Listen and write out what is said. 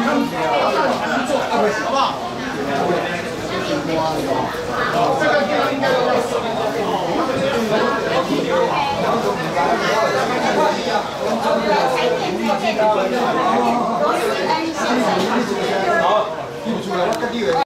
好不好？这个地方应该都在手里。好，记不出来，我跟你。